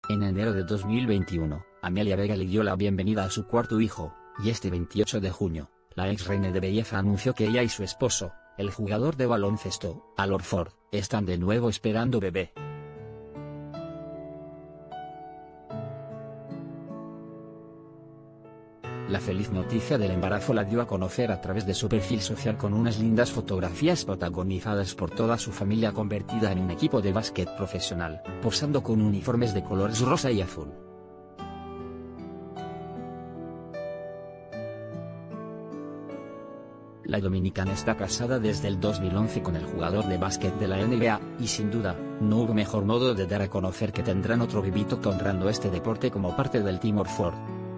En enero de 2021, Amelia Vega le dio la bienvenida a su cuarto hijo, y este 28 de junio, la ex reina de belleza anunció que ella y su esposo, el jugador de baloncesto, Al Horford, están de nuevo esperando bebé. La feliz noticia del embarazo la dio a conocer a través de su perfil social con unas lindas fotografías protagonizadas por toda su familia convertida en un equipo de básquet profesional, posando con uniformes de colores rosa y azul. La dominicana está casada desde el 2011 con el jugador de básquet de la NBA, y sin duda, no hubo mejor modo de dar a conocer que tendrán otro bebito honrando este deporte como parte del Team Horford.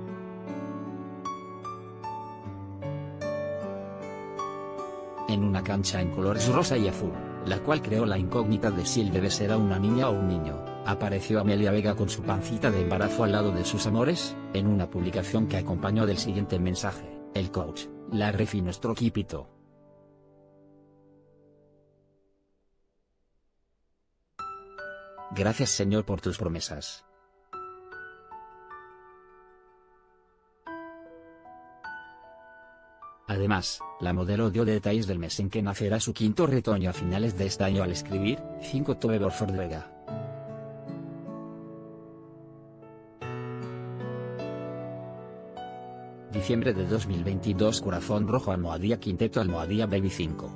En una cancha en colores rosa y azul, la cual creó la incógnita de si el bebé será una niña o un niño, apareció Amelia Vega con su pancita de embarazo al lado de sus amores, en una publicación que acompañó del siguiente mensaje: el coach, la refi nuestro equipito. Gracias Señor por tus promesas. Además, la modelo dio detalles del mes en que nacerá su quinto retoño a finales de este año al escribir: 5 Tove Horford Vega. Diciembre de 2022 Corazón Rojo Almohadilla Quinteto Almohadilla Baby 5.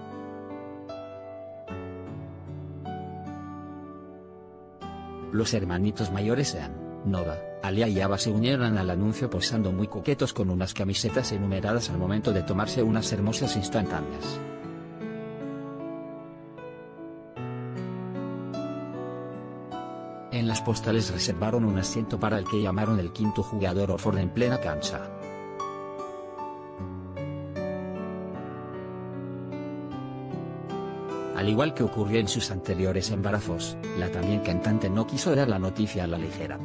Los hermanitos mayores Sean, Nova, Alia y Ava se unieron al anuncio posando muy coquetos con unas camisetas enumeradas al momento de tomarse unas hermosas instantáneas. En las postales reservaron un asiento para el que llamaron el quinto jugador Horford en plena cancha. Al igual que ocurrió en sus anteriores embarazos, la también cantante no quiso dar la noticia a la ligera.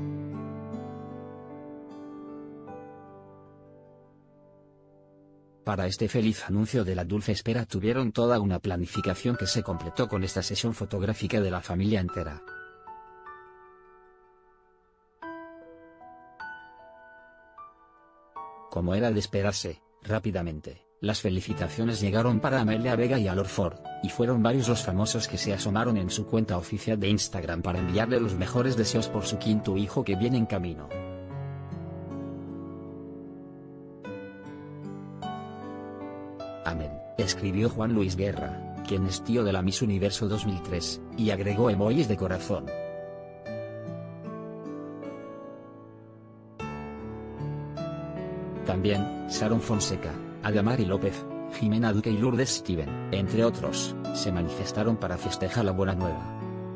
Para este feliz anuncio de la dulce espera tuvieron toda una planificación que se completó con esta sesión fotográfica de la familia entera. Como era de esperarse, rápidamente, las felicitaciones llegaron para Amelia Vega y Al Horford, y fueron varios los famosos que se asomaron en su cuenta oficial de Instagram para enviarle los mejores deseos por su quinto hijo que viene en camino. Amén, escribió Juan Luis Guerra, quien es tío de la Miss Universo 2003, y agregó emojis de corazón. También, Sharon Fonseca, Adamari López, Jimena Duque y Lourdes Steven, entre otros, se manifestaron para festejar la buena nueva.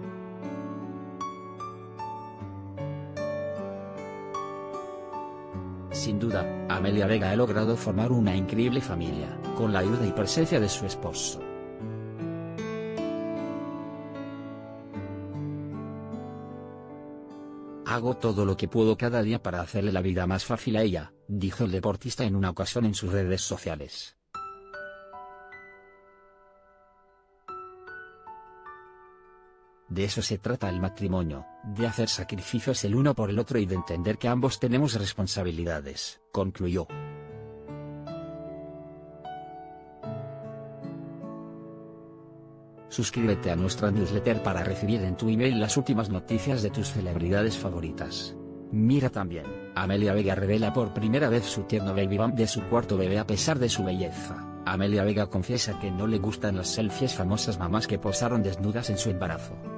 Sin duda, Amelia Vega ha logrado formar una increíble familia, con la ayuda y presencia de su esposo. Hago todo lo que puedo cada día para hacerle la vida más fácil a ella, dijo el deportista en una ocasión en sus redes sociales. De eso se trata el matrimonio, de hacer sacrificios el uno por el otro y de entender que ambos tenemos responsabilidades, concluyó. Suscríbete a nuestra newsletter para recibir en tu email las últimas noticias de tus celebridades favoritas. Mira también, Amelia Vega revela por primera vez su tierno baby bump de su cuarto bebé a pesar de su belleza. Amelia Vega confiesa que no le gustan las selfies famosas mamás que posaron desnudas en su embarazo.